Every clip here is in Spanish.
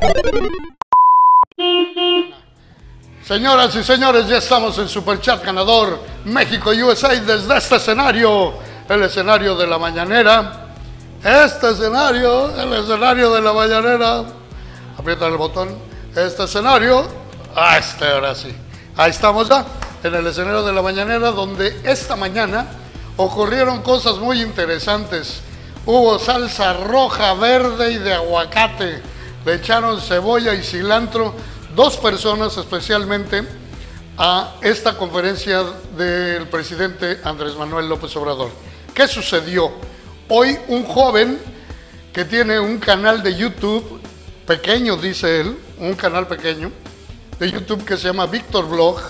Señoras y señores, ya estamos en Superchat ganador México-USA desde este escenario, el escenario de la mañanera. Este escenario, el escenario de la mañanera. Aprieta el botón. Este escenario, ahora sí. Ahí estamos ya, en el escenario de la mañanera, donde esta mañana ocurrieron cosas muy interesantes. Hubo salsa roja, verde y de aguacate. Le echaron cebolla y cilantro. Dos personas especialmente a esta conferencia del presidente Andrés Manuel López Obrador. ¿Qué sucedió? Hoy un joven que tiene un canal de YouTube, pequeño dice él, un canal pequeño de YouTube que se llama Víctor Vlog,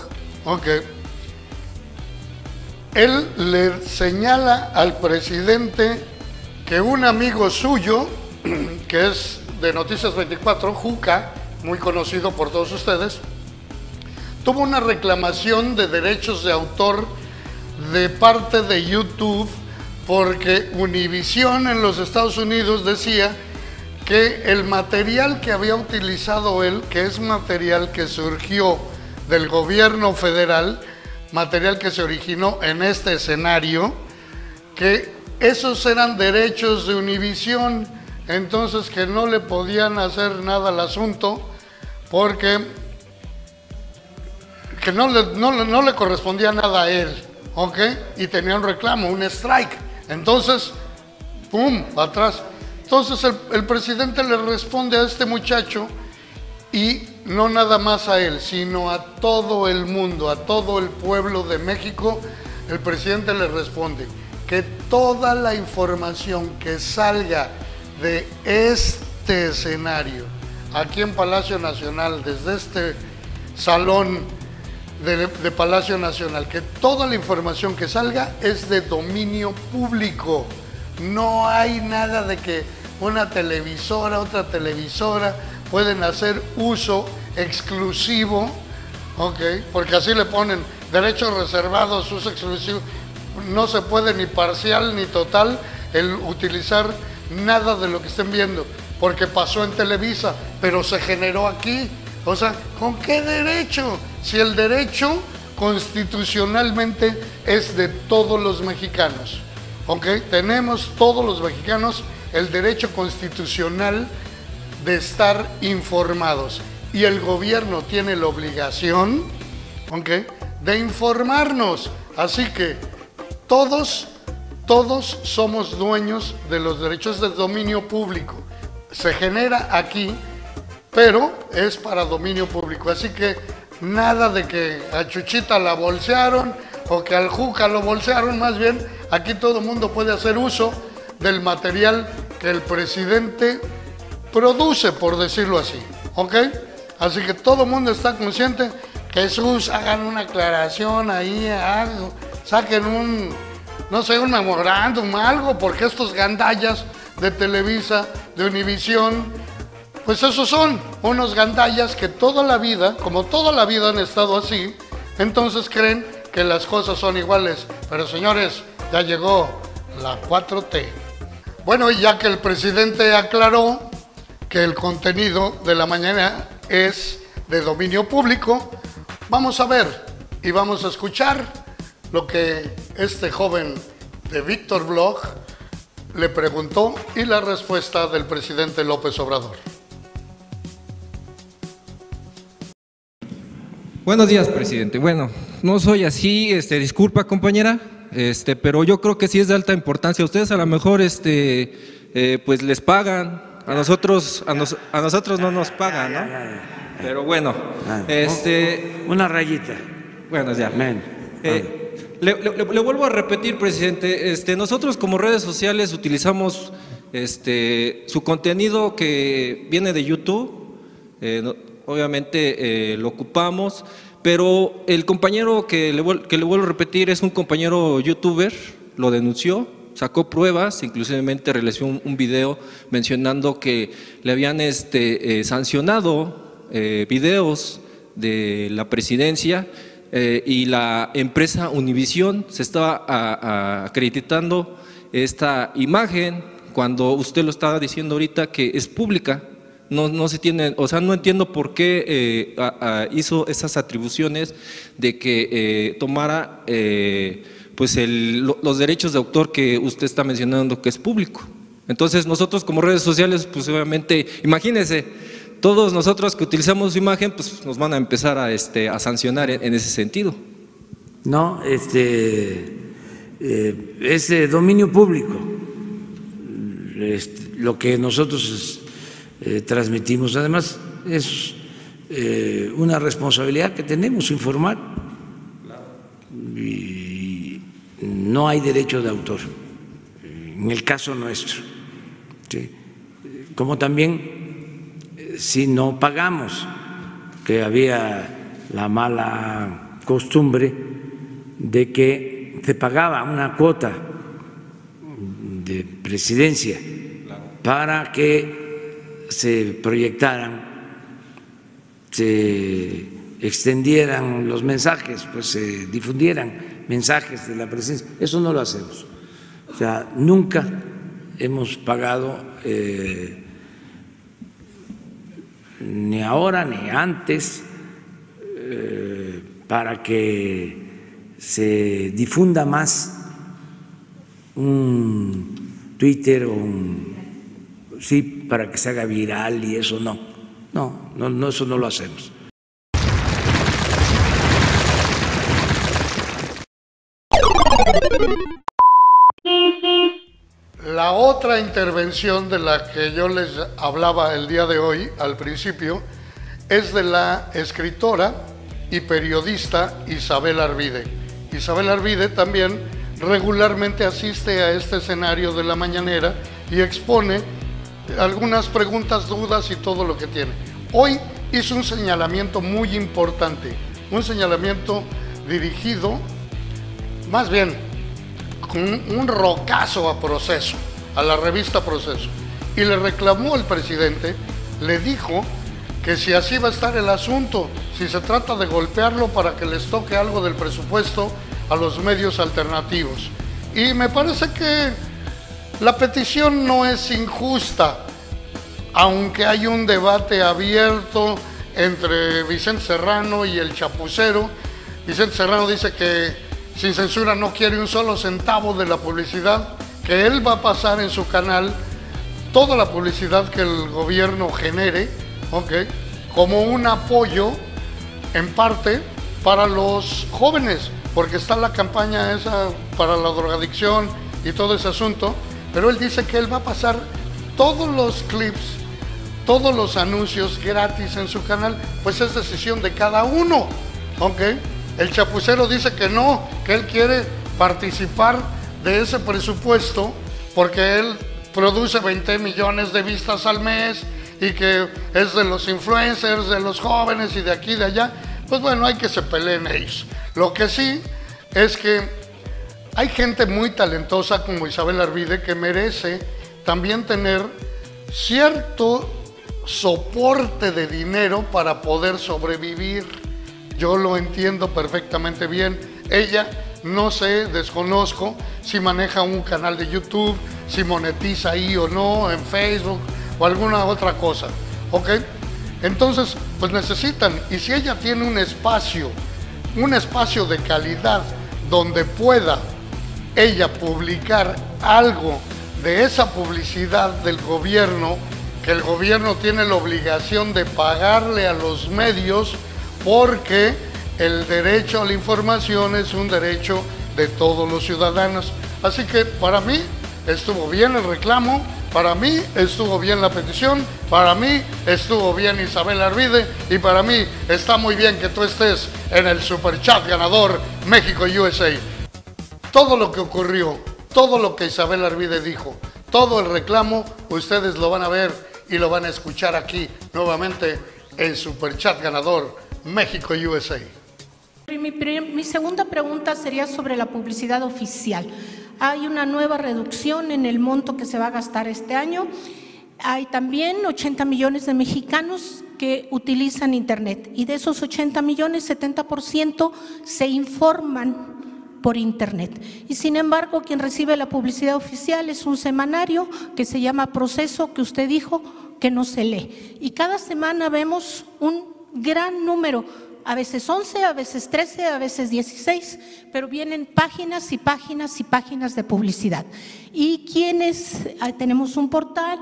él le señala al presidente que un amigo suyo, que es de Noticias 24, Juca, muy conocido por todos ustedes, tuvo una reclamación de derechos de autor de parte de YouTube porque Univision en los Estados Unidos decía que el material que había utilizado él, que es material que surgió del gobierno federal, material que se originó en este escenario, que esos eran derechos de Univision, entonces que no le podían hacer nada al asunto porque que no le correspondía nada a él, y tenía un reclamo, un strike. Entonces, ¡pum!, atrás. Entonces el presidente le responde a este muchacho, y no nada más a él, sino a todo el mundo, a todo el pueblo de México. El presidente le responde que toda la información que salga de este escenario, aquí en Palacio Nacional, desde este salón de Palacio Nacional, que toda la información que salga es de dominio público. No hay nada de que una televisora, otra televisora pueden hacer uso exclusivo, porque así le ponen derechos reservados, uso exclusivo. No se puede ni parcial ni total el utilizar nada de lo que estén viendo, porque pasó en Televisa, pero se generó aquí. O sea, ¿con qué derecho? Si el derecho constitucionalmente es de todos los mexicanos, tenemos todos los mexicanos el derecho constitucional de estar informados, y el gobierno tiene la obligación, de informarnos. Así que todos somos dueños de los derechos de dominio público. Se genera aquí, pero es para dominio público. Así que nada de que a Chuchita la bolsearon o que al Juca lo bolsearon. Más bien, aquí todo el mundo puede hacer uso del material que el presidente produce, por decirlo así. Así que todo el mundo está consciente. Jesús, hagan una aclaración ahí, saquen un memorándum, algo, porque estos gandallas de Televisa, de Univisión, pues esos son unos gandallas que toda la vida, como toda la vida han estado así, entonces creen que las cosas son iguales. Pero señores, ya llegó la 4T. Bueno, y ya que el presidente aclaró que el contenido de la mañana es de dominio público, vamos a ver y vamos a escuchar lo que este joven de Víctor Vlog le preguntó y la respuesta del presidente López Obrador. Buenos días, presidente. Bueno, no soy así, disculpa, compañera, pero yo creo que sí es de alta importancia. Ustedes a lo mejor, pues les pagan, a nosotros no nos pagan, ¿no? Pero bueno, una rayita. Bueno, ya. Le vuelvo a repetir, presidente, nosotros como redes sociales utilizamos su contenido que viene de YouTube, obviamente lo ocupamos, pero el compañero que le vuelvo a repetir es un compañero youtuber, lo denunció, sacó pruebas, inclusivemente realizó un video mencionando que le habían sancionado videos de la presidencia, y la empresa Univisión se estaba acreditando esta imagen cuando usted lo estaba diciendo ahorita que es pública. no se tiene, o sea, no entiendo por qué hizo esas atribuciones de que tomara pues los derechos de autor que usted está mencionando que es público. Entonces nosotros como redes sociales, pues obviamente, imagínense, todos nosotros que utilizamos su imagen, pues nos van a empezar a sancionar en ese sentido. No, es dominio público lo que nosotros transmitimos. Además, es una responsabilidad que tenemos, informar. Y no hay derecho de autor, en el caso nuestro. ¿Sí? Como también si no pagamos, que había la mala costumbre de que se pagaba una cuota de presidencia para que se proyectaran, se extendieran los mensajes, pues se difundieran mensajes de la presidencia. Eso no lo hacemos. O sea, nunca hemos pagado, ni ahora ni antes, para que se difunda más un Twitter o sí, para que se haga viral y eso no, eso no lo hacemos. La otra intervención de la que yo les hablaba el día de hoy, al principio, es de la escritora y periodista Isabel Arvide. Isabel Arvide también regularmente asiste a este escenario de la mañanera y expone algunas preguntas, dudas y todo lo que tiene. Hoy hizo un señalamiento muy importante, un señalamiento dirigido, más bien, con un rocazo a Proceso, a la revista Proceso, y le reclamó al presidente, le dijo que si así va a estar el asunto, si se trata de golpearlo para que les toque algo del presupuesto a los medios alternativos. Y me parece que la petición no es injusta, aunque hay un debate abierto entre Vicente Serrano y el Chapucero. Vicente Serrano dice que Sin Censura no quiere un solo centavo de la publicidad, que él va a pasar en su canal toda la publicidad que el gobierno genere, como un apoyo en parte para los jóvenes, porque está la campaña esa para la drogadicción y todo ese asunto, pero él dice que él va a pasar todos los clips, todos los anuncios gratis en su canal, pues es decisión de cada uno, El Chapucero dice que no, que él quiere participar de ese presupuesto porque él produce 20 millones de vistas al mes y que es de los influencers, de los jóvenes y de aquí y de allá. Pues bueno, hay que se peleen ellos. Lo que sí es que hay gente muy talentosa como Isabel Arvide que merece también tener cierto soporte de dinero para poder sobrevivir. Yo lo entiendo perfectamente bien. Ella, no sé, desconozco si maneja un canal de YouTube, si monetiza ahí o no, en Facebook o alguna otra cosa, Entonces, pues necesitan, y si ella tiene un espacio de calidad donde pueda ella publicar algo de esa publicidad del gobierno, que el gobierno tiene la obligación de pagarle a los medios, porque el derecho a la información es un derecho de todos los ciudadanos. Así que para mí estuvo bien el reclamo, para mí estuvo bien la petición, para mí estuvo bien Isabel Arvide y para mí está muy bien que tú estés en el Superchat ganador México USA. Todo lo que ocurrió, todo lo que Isabel Arvide dijo, todo el reclamo, ustedes lo van a ver y lo van a escuchar aquí nuevamente en Superchat ganador México USA. Mi segunda pregunta sería sobre la publicidad oficial. Hay una nueva reducción en el monto que se va a gastar este año. Hay también 80 millones de mexicanos que utilizan Internet y de esos 80 millones, 70% se informan por Internet. Y sin embargo, quien recibe la publicidad oficial es un semanario que se llama Proceso, que usted dijo que no se lee. Y cada semana vemos un gran número, a veces 11, a veces 13, a veces 16, pero vienen páginas y páginas y páginas de publicidad. Y quienes tenemos un portal,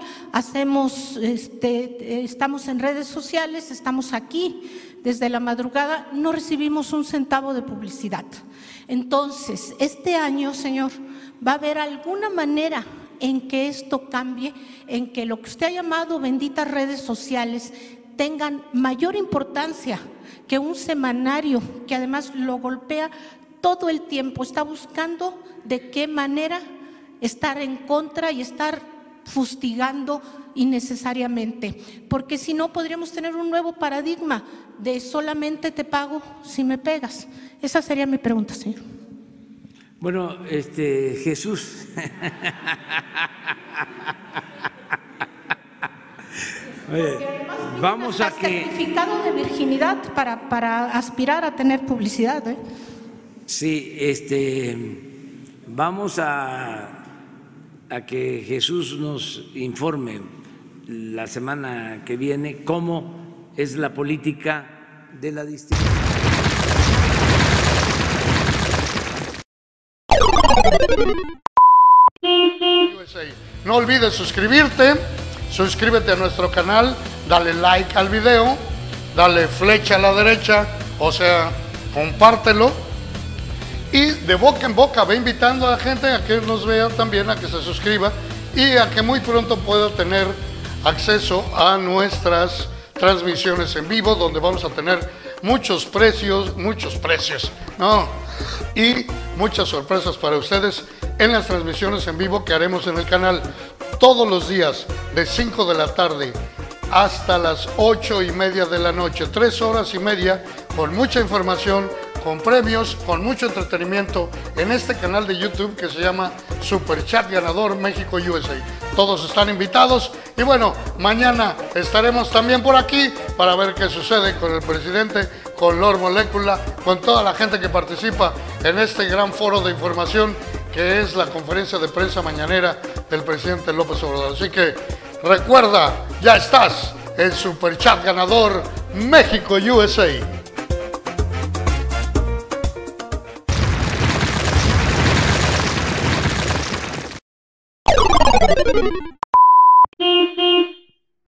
estamos en redes sociales, estamos aquí desde la madrugada, no recibimos un centavo de publicidad. Entonces, este año, señor, va a haber alguna manera en que esto cambie, en que lo que usted ha llamado benditas redes sociales tengan mayor importancia que un semanario que además lo golpea todo el tiempo, está buscando de qué manera estar en contra y estar fustigando innecesariamente, porque si no podríamos tener un nuevo paradigma de solamente te pago si me pegas. Esa sería mi pregunta, señor. Bueno, Jesús. Oye, vamos a que… certificado de virginidad para aspirar a tener publicidad, ¿eh? Sí, vamos a que Jesús nos informe la semana que viene cómo es la política de la distribución. No olvides suscribirte, suscríbete a nuestro canal, dale like al video, dale flecha a la derecha, o sea, compártelo. Y de boca en boca va invitando a la gente a que nos vea también, a que se suscriba y a que muy pronto pueda tener acceso a nuestras transmisiones en vivo, donde vamos a tener muchos precios, ¿no? Y muchas sorpresas para ustedes en las transmisiones en vivo que haremos en el canal todos los días de 5 de la tarde hasta las 8:30 de la noche, 3 horas y media con mucha información, con premios, con mucho entretenimiento en este canal de YouTube que se llama Super Chat Ganador México USA. Todos están invitados y bueno, mañana estaremos también por aquí para ver qué sucede con el presidente, con Lord Molecula, con toda la gente que participa en este gran foro de información que es la conferencia de prensa mañanera del presidente López Obrador. Así que recuerda, ya estás en Super Chat Ganador México USA.